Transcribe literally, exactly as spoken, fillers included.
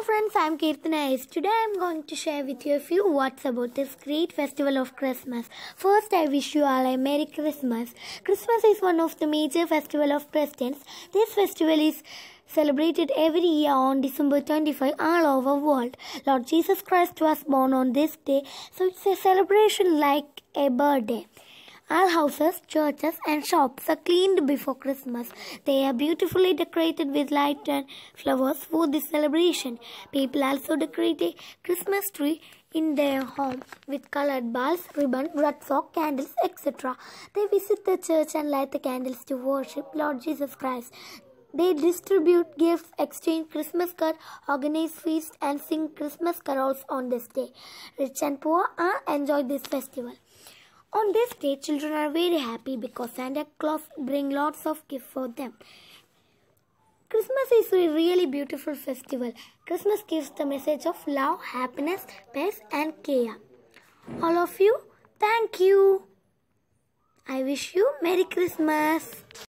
Hello friends, I am Kirtana. Today I am going to share with you a few words about this great festival of Christmas. First, I wish you all a Merry Christmas. Christmas is one of the major festivals of Christians. This festival is celebrated every year on December twenty-fifth all over the world. Lord Jesus Christ was born on this day, so it's a celebration like a birthday. All houses, churches and shops are cleaned before Christmas. They are beautifully decorated with light and flowers for this celebration. People also decorate a Christmas tree in their home with colored balls, ribbon, red sock, candles, et cetera. They visit the church and light the candles to worship Lord Jesus Christ. They distribute gifts, exchange Christmas cards, organize feasts and sing Christmas carols on this day. Rich and poor are enjoy this festival. On this day, children are very happy because Santa Claus brings lots of gifts for them. Christmas is a really beautiful festival. Christmas gives the message of love, happiness, peace and care. All of you, thank you. I wish you Merry Christmas.